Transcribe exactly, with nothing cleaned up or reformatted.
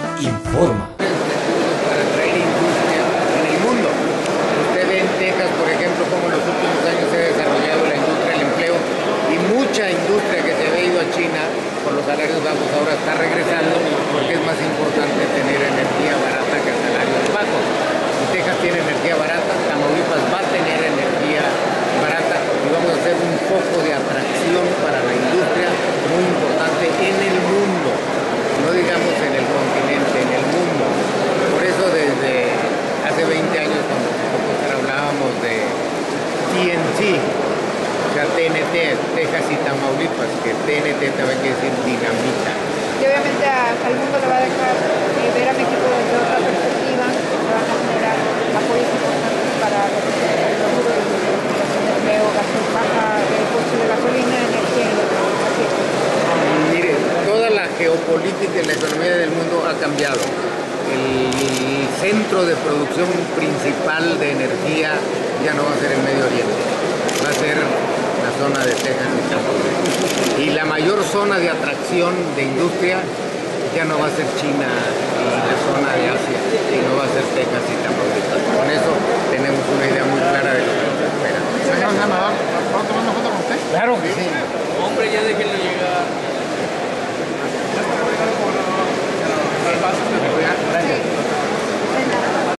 informa. Para atraer industria en el mundo. Usted ve en Texas, por ejemplo, cómo en los últimos años se ha desarrollado la industria del empleo y mucha industria que se había ido a China por los salarios bajos ahora está regresando porque es más importante tener energía barata que salarios bajos. Si Texas tiene energía barata, Tamaulipas va a tener energía barata y vamos a hacer un foco de atracción para la industria muy importante en el mundo, no digamos en el continente, en el mundo. Por eso desde hace veinte años cuando hablábamos de T N T, o sea T N T, Texas y Tamaulipas, que T N T también quiere decir dinamita. Y obviamente a, al mundo le va a dejar eh, ver a México desde otra perspectiva, se van a generar apoyos importantes para el futuro de la empleo, gastos baja, el costo de gasolina, energía y demás. Mire, toda la geopolítica en la economía del mundo ha cambiado. El centro de producción principal de energía ya no va a ser el Medio Oriente, va a ser la zona de Texas y Tamaulipas. Y la mayor zona de atracción de industria ya no va a ser China y la zona de Asia, sino va a ser Texas y Tamaulipas. Con eso tenemos una idea muy clara